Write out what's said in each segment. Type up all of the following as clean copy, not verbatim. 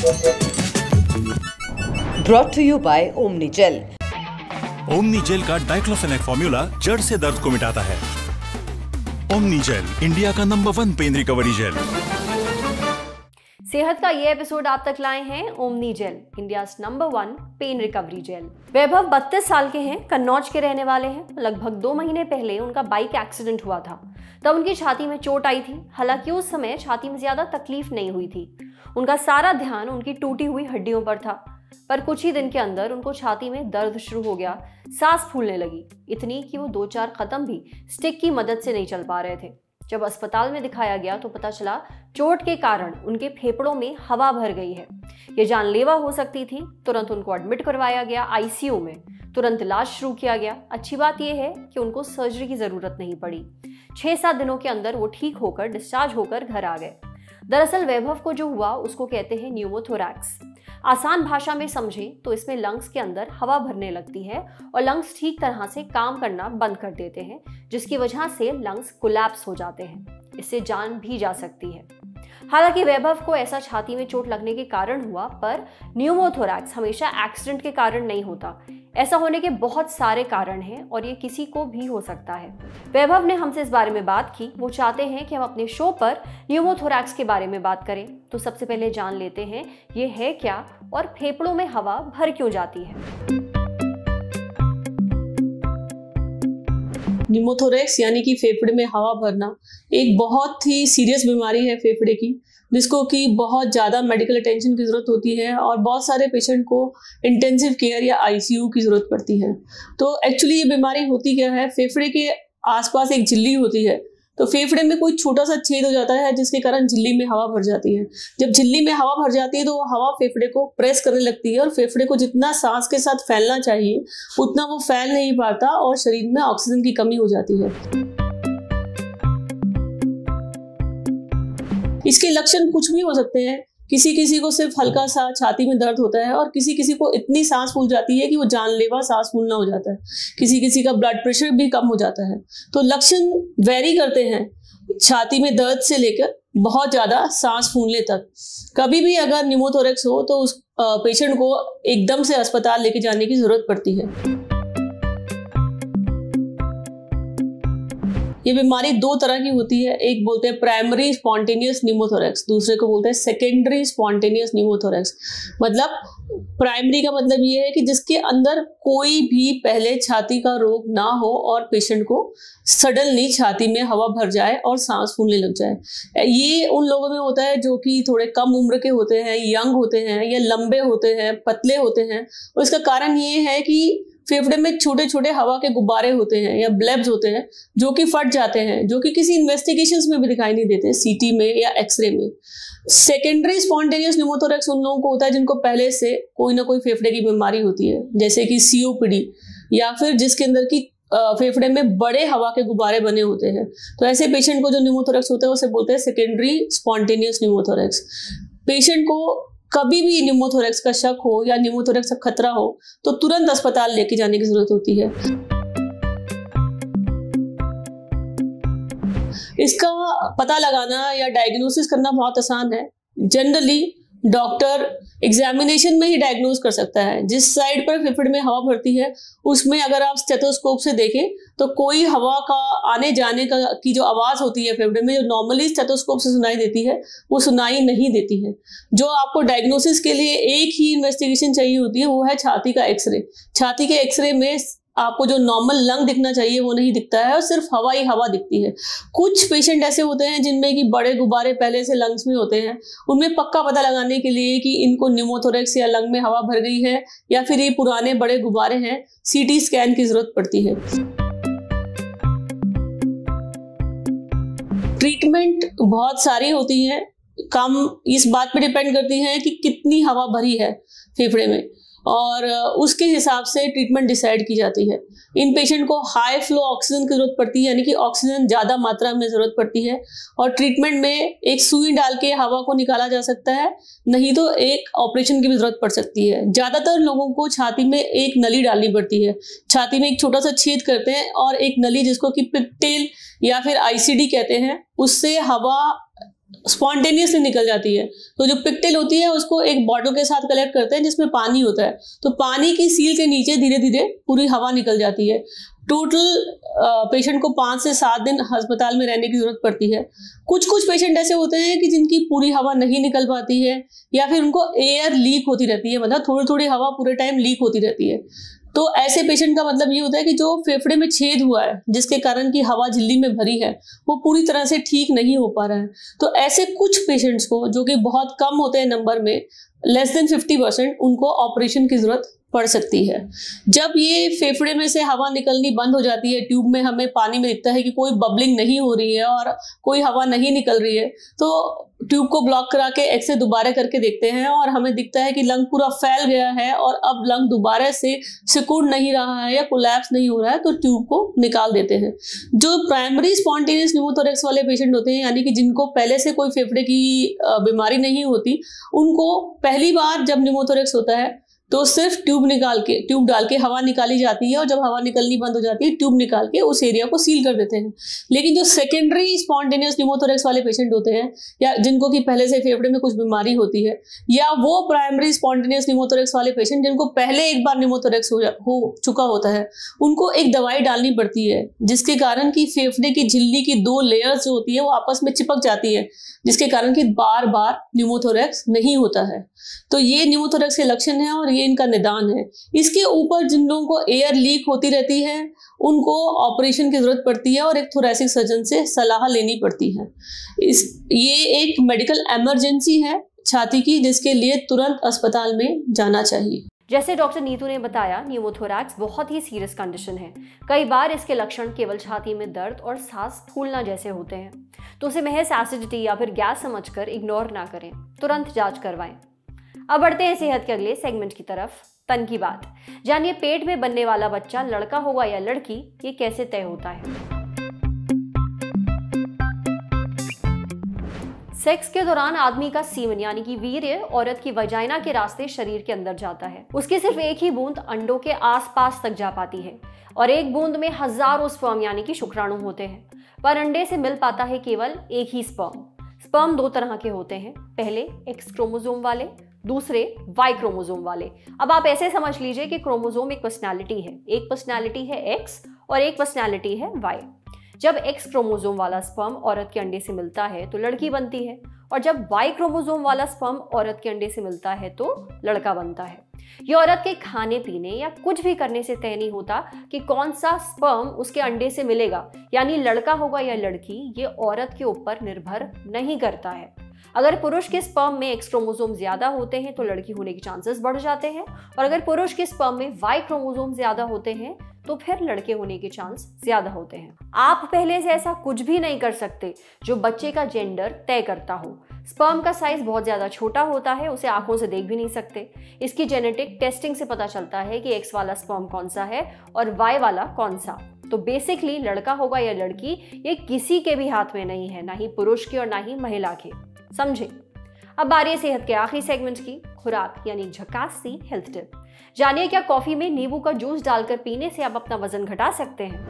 Brought to you by Omni Gel। Omni gel का diclofenac formula जड़ से दर्द को मिटाता है। ओमनी जेल, इंडिया का नंबर 1 पेन रिकवरी जेल। सेहत का ये एपिसोड आप तक लाए हैं Omni gel, India number 1 pain recovery gel. Vaibhav 32 साल के हैं, कन्नौज के रहने वाले हैं। लगभग 2 महीने पहले उनका बाइक एक्सीडेंट हुआ था। तब उनकी छाती में चोट आई थी। हालांकि उस समय छाती में ज्यादा तकलीफ नहीं हुई थी। उनका सारा ध्यान उनकी टूटी हुई हड्डियों पर था। पर कुछ ही दिन के अंदर उनको छाती में दर्द शुरू हो गया, सांस फूलने लगी, इतनी कि वो 2-4 कदम भी स्टिक की मदद से नहीं चल पा रहे थे। जब अस्पताल में दिखाया गया तो पता चला चोट के कारण उनके फेफड़ों में हवा भर गई है। ये जानलेवा हो सकती थी। तुरंत उनको एडमिट करवाया गया आईसीयू में। तुरंत इलाज शुरू किया गया। अच्छी बात यह है कि उनको सर्जरी की जरूरत नहीं पड़ी। 6-7 दिनों के अंदर वो ठीक होकर डिस्चार्ज होकर घर आ गए। दरअसल वैभव को जो हुआ उसको कहते हैं न्यूमोथोरैक्स। आसान भाषा में समझें तो इसमें लंग्स के अंदर हवा भरने लगती है और लंग्स ठीक तरह से काम करना बंद कर देते हैं, जिसकी वजह से लंग्स कोलैप्स हो जाते हैं। इससे जान भी जा सकती है। हालांकि वैभव को ऐसा छाती में चोट लगने के कारण हुआ, पर न्यूमोथोरैक्स हमेशा एक्सीडेंट के कारण नहीं होता। ऐसा होने के बहुत सारे कारण हैं और ये किसी को भी हो सकता है। वैभव ने हमसे इस बारे में बात की। वो चाहते हैं कि हम अपने शो पर न्यूमोथोरैक्स के बारे में बात करें। तो सबसे पहले जान लेते हैं ये है क्या और फेफड़ों में हवा भर क्यों जाती है। न्यूमोथोरैक्स यानी कि फेफड़े में हवा भरना एक बहुत ही सीरियस बीमारी है फेफड़े की, जिसको कि बहुत ज़्यादा मेडिकल अटेंशन की ज़रूरत होती है और बहुत सारे पेशेंट को इंटेंसिव केयर या आईसीयू की ज़रूरत पड़ती है। तो एक्चुअली ये बीमारी होती क्या है, फेफड़े के आसपास एक झिल्ली होती है। तो फेफड़े में कोई छोटा सा छेद हो जाता है जिसके कारण झिल्ली में हवा भर जाती है। जब झिल्ली में हवा भर जाती है तो वो हवा फेफड़े को प्रेस करने लगती है और फेफड़े को जितना सांस के साथ फैलना चाहिए उतना वो फैल नहीं पाता और शरीर में ऑक्सीजन की कमी हो जाती है। इसके लक्षण कुछ भी हो सकते हैं। किसी किसी को सिर्फ हल्का सा छाती में दर्द होता है और किसी किसी को इतनी सांस फूल जाती है कि वो जानलेवा सांस फूलना हो जाता है। किसी किसी का ब्लड प्रेशर भी कम हो जाता है। तो लक्षण वेरी करते हैं, छाती में दर्द से लेकर बहुत ज़्यादा सांस फूलने तक। कभी भी अगर न्यूमोथोरैक्स हो तो उस पेशेंट को एकदम से अस्पताल लेके जाने की जरूरत पड़ती है। ये बीमारी 2 तरह की होती है। एक बोलते हैं प्राइमरी स्पॉन्टेनियस न्यूमोथोरैक्स, दूसरे को बोलते हैं सेकेंडरी स्पॉन्टेनियस न्यूमोथोरैक्स। मतलब प्राइमरी का मतलब ये है कि जिसके अंदर कोई भी पहले छाती का रोग ना हो और पेशेंट को सडनली छाती में हवा भर जाए और सांस फूलने लग जाए। ये उन लोगों में होता है जो कि थोड़े कम उम्र के होते हैं, यंग होते हैं या लंबे होते हैं, पतले होते हैं। और इसका कारण ये है कि फेफड़े में छोटे छोटे हवा के गुब्बारे होते हैं या ब्लेब्स होते हैं जो कि फट जाते हैं, जो कि किसी इन्वेस्टिगेशंस में भी दिखाई नहीं देते, सीटी में या एक्सरे में। सेकेंडरी स्पॉन्टेनियस न्यूमोथोरैक्स उन लोगों को होता है जिनको पहले से कोई ना कोई फेफड़े की बीमारी होती है, जैसे कि सीओपीडी या फिर जिसके अंदर की फेफड़े में बड़े हवा के गुब्बारे बने होते हैं। तो ऐसे पेशेंट को जो न्यूमोथोरैक्स होता है उसे बोलते हैं सेकेंडरी स्पॉन्टेनियस न्यूमोथोरैक्स। पेशेंट को कभी भी न्यूमोथोरैक्स का शक हो या न्यूमोथोरैक्स का खतरा हो तो तुरंत अस्पताल लेके जाने की जरूरत होती है। इसका पता लगाना या डायग्नोसिस करना बहुत आसान है। जनरली डॉक्टर एग्जामिनेशन में ही डायग्नोज कर सकता है। जिस साइड पर फेफड़े में हवा भरती है उसमें अगर आप स्टेथोस्कोप से देखें तो कोई हवा का आने जाने का की जो आवाज होती है फेफड़े में, जो नॉर्मली स्टेथोस्कोप से सुनाई देती है, वो सुनाई नहीं देती है। जो आपको डायग्नोसिस के लिए एक ही इन्वेस्टिगेशन चाहिए होती है वो है छाती का एक्सरे। छाती के एक्सरे में आपको जो नॉर्मल लंग दिखना चाहिए वो नहीं दिखता है और सिर्फ हवा ही हवा दिखती है। कुछ पेशेंट ऐसे होते हैं जिनमें कि बड़े गुब्बारे पहले से लंग्स में होते हैं। उनमें पक्का पता लगाने के लिए कि इनको न्यूमोथोरैक्स या लंग में हवा भर गई है या फिर ये पुराने बड़े गुब्बारे हैं, सीटी स्कैन की जरूरत पड़ती है। ट्रीटमेंट बहुत सारी होती है, कम इस बात पे डिपेंड करती है कि कितनी हवा भरी है फेफड़े में और उसके हिसाब से ट्रीटमेंट डिसाइड की जाती है। इन पेशेंट को हाई फ्लो ऑक्सीजन की जरूरत पड़ती है, यानी कि ऑक्सीजन ज़्यादा मात्रा में ज़रूरत पड़ती है और ट्रीटमेंट में एक सुई डाल के हवा को निकाला जा सकता है, नहीं तो एक ऑपरेशन की भी जरूरत पड़ सकती है। ज़्यादातर लोगों को छाती में एक नली डालनी पड़ती है। छाती में एक छोटा सा छेद करते हैं और एक नली जिसको कि पिगटेल या फिर आईसीडी कहते हैं, उससे हवा स्पॉन्टेनियसली निकल जाती है। तो जो पिक्टिल होती है उसको एक बॉटल के साथ कलेक्ट करते हैं जिसमें पानी होता है, तो पानी की सील के नीचे धीरे धीरे पूरी हवा निकल जाती है। टोटल पेशेंट को 5 से 7 दिन अस्पताल में रहने की जरूरत पड़ती है। कुछ पेशेंट ऐसे होते हैं कि जिनकी पूरी हवा नहीं निकल पाती है या फिर उनको एयर लीक होती रहती है, मतलब थोड़ी थोड़ी हवा पूरे टाइम लीक होती रहती है। तो ऐसे पेशेंट का मतलब ये होता है कि जो फेफड़े में छेद हुआ है जिसके कारण की हवा झिल्ली में भरी है वो पूरी तरह से ठीक नहीं हो पा रहा है। तो ऐसे कुछ पेशेंट्स को, जो कि बहुत कम होते हैं नंबर में, लेस देन 50%, उनको ऑपरेशन की जरूरत पड़ सकती है। जब ये फेफड़े में से हवा निकलनी बंद हो जाती है, ट्यूब में हमें पानी में दिखता है कि कोई बबलिंग नहीं हो रही है और कोई हवा नहीं निकल रही है, तो ट्यूब को ब्लॉक करा के एक्सरे दोबारा करके देखते हैं और हमें दिखता है कि लंग पूरा फैल गया है और अब लंग दोबारा से सिकुड़ नहीं रहा है या कोलैप्स नहीं हो रहा है, तो ट्यूब को निकाल देते हैं। जो प्राइमरी स्पॉन्टेनियस न्यूमोथोरेक्स वाले पेशेंट होते हैं, यानी कि जिनको पहले से कोई फेफड़े की बीमारी नहीं होती, उनको पहली बार जब न्यूमोथोरेक्स होता है तो सिर्फ ट्यूब डाल के हवा निकाली जाती है और जब हवा निकलनी बंद हो जाती है ट्यूब निकाल के उस एरिया को सील कर देते हैं। लेकिन जो सेकेंडरी स्पॉन्टेनियस न्यूमोथोरेक्स वाले पेशेंट होते हैं या जिनको कि पहले से फेफड़े में कुछ बीमारी होती है, या वो प्राइमरी स्पॉन्टेनियस न्यूमोथोरेक्स वाले पेशेंट जिनको पहले एक बार न्यूमोथोरेक्स हो चुका होता है, उनको एक दवाई डालनी पड़ती है जिसके कारण कि फेफड़े की झिल्ली की 2 लेयर्स जो होती है वो आपस में चिपक जाती है, जिसके कारण कि बार बार न्यूमोथोरेक्स नहीं होता है। तो ये न्यूमोथोरेक्स के लक्षण है और ये इनका निदान है। इसके ऊपर जिन लोगों को एयर लीक होती रहती है उनको ऑपरेशन की जरूरत पड़ती है और एक थोरेसिक सर्जन से सलाह लेनी पड़ती है। ये एक मेडिकल इमरजेंसी है छाती की, जिसके लिए तुरंत अस्पताल में जाना चाहिए। जैसे डॉक्टर नीतू ने बताया, न्यूमोथोरैक्स बहुत ही सीरियस कंडीशन है। कई बार इसके लक्षण केवल छाती में दर्द और सांस फूलना जैसे होते हैं, तो उसे महज एसिडिटी या फिर गैस समझकर इग्नोर ना करें, तुरंत जांच करवाएं। अब बढ़ते हैं सेहत के अगले सेगमेंट की तरफ, तन की बात। जानिए पेट में बनने वाला बच्चा लड़का होगा या लड़की, ये कैसे तय होता है। सेक्स के दौरान आदमी का सीमन यानी कि वीर्य औरत की वजाइना के रास्ते शरीर के अंदर जाता है। उसकी सिर्फ एक ही बूंद अंडों के आसपास तक जा पाती है और एक बूंद में हजारों स्पर्म यानी कि शुक्राणु होते हैं, पर अंडे से मिल पाता है केवल एक ही स्पर्म। स्पर्म 2 तरह के होते हैं, पहले एक्स क्रोमोसोम वाले, दूसरे वाई क्रोमोसोम वाले। अब आप ऐसे समझ लीजिए कि क्रोमोसोम एक पर्सनैलिटी है, एक पर्सनैलिटी है एक्स और एक पर्सनैलिटी है वाई। जब एक्स क्रोमोसोम वाला स्पर्म औरत के अंडे से मिलता है तो लड़की बनती है, और जब वाई क्रोमोसोम वाला स्पर्म औरत के अंडे से मिलता है तो लड़का बनता है। ये औरत के खाने पीने या कुछ भी करने से तय नहीं होता कि कौन सा स्पर्म उसके अंडे से मिलेगा, यानी लड़का होगा या लड़की, ये औरत के ऊपर निर्भर नहीं करता है। अगर पुरुष के स्पर्म में एक्स क्रोमोसोम ज्यादा होते हैं तो लड़की होने के चांसेस बढ़ जाते हैं, और अगर पुरुष के स्पर्म में वाई क्रोमोसोम ज्यादा होते हैं तो फिर लड़के होने के चांस ज्यादा होते हैं। आप पहले से ऐसा कुछ भी नहीं कर सकते जो बच्चे का जेंडर तय करता हो। स्पर्म का साइज बहुत ज्यादा छोटा होता है, उसे आंखों से देख भी नहीं सकते। इसकी जेनेटिक टेस्टिंग से पता चलता है कि एक्स वाला स्पर्म कौन सा है और वाई वाला कौन सा। तो बेसिकली लड़का होगा या लड़की, ये किसी के भी हाथ में नहीं है, ना ही पुरुष के और ना ही महिला के। समझे। अब बारी है सेहत के आखिरी सेगमेंट की, खुराक यानी झकास सी हेल्थ टिप। जानिए क्या कॉफी में नींबू का जूस डालकर पीने से आप अपना वजन घटा सकते हैं।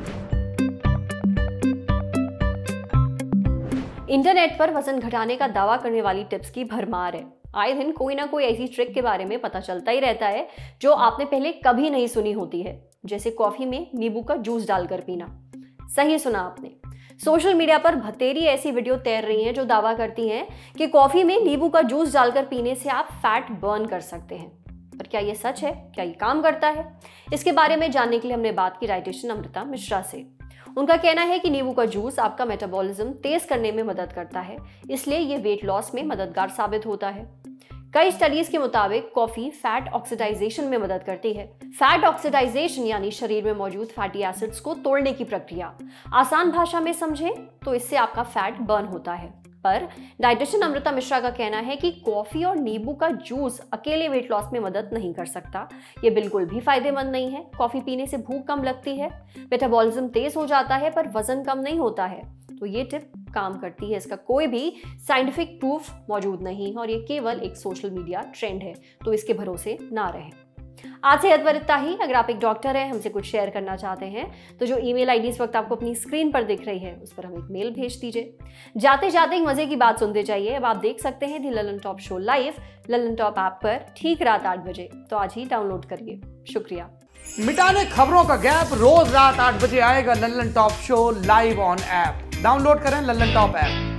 इंटरनेट पर वजन घटाने का दावा करने वाली टिप्स की भरमार है। आए दिन कोई ना कोई ऐसी ट्रिक के बारे में पता चलता ही रहता है जो आपने पहले कभी नहीं सुनी होती है, जैसे कॉफी में नींबू का जूस डालकर पीना। सही सुना आपने। सोशल मीडिया पर बथेरी ऐसी वीडियो तैर रही हैं जो दावा करती हैं कि कॉफी में नींबू का जूस डालकर पीने से आप फैट बर्न कर सकते हैं। पर क्या ये सच है? क्या ये काम करता है? इसके बारे में जानने के लिए हमने बात की डाइटिशियन अमृता मिश्रा से। उनका कहना है कि नींबू का जूस आपका मेटाबॉलिज्म तेज करने में मदद करता है, इसलिए ये वेट लॉस में मददगार साबित होता है। कई स्टडीज के मुताबिक कॉफी फैट ऑक्सीडाइजेशन में मदद करती है। फैट ऑक्सीडाइजेशन यानी शरीर में मौजूद फैटी एसिड्स को तोड़ने की प्रक्रिया। आसान भाषा में समझें तो इससे आपका फैट बर्न होता है। पर डाइटिशियन अमृता मिश्रा का कहना है कि कॉफी और नींबू का जूस अकेले वेट लॉस में मदद नहीं कर सकता। ये बिल्कुल भी फायदेमंद नहीं है। कॉफी पीने से भूख कम लगती है, मेटाबॉलिज्म तेज हो जाता है, पर वजन कम नहीं होता है। तो ये टिप काम करती है, इसका कोई भी साइंटिफिक प्रूफ मौजूद नहीं और ये केवल एक सोशल मीडिया ट्रेंड है, तो इसके भरोसे ना रहें। आज सेहत पर इतना ही। अगर आप एक डॉक्टर हैं, हमसे कुछ शेयर करना चाहते हैं तो जो ईमेल आईडी इस वक्त आपको अपनी स्क्रीन पर दिख रही है उस पर हमें एक मेल भेज दीजिए। जाते जाते एक मजे की बात सुनते जाइए। अब आप देख सकते हैं the Lallan top show live Lallan top app पर ठीक रात 8 बजे, तो आज ही डाउनलोड करिए। शुक्रिया। मिटाने खबरों का गैप, रोज रात 8 बजे आएगा Lallan top show live on app. Download करें ललन टॉप ऐप।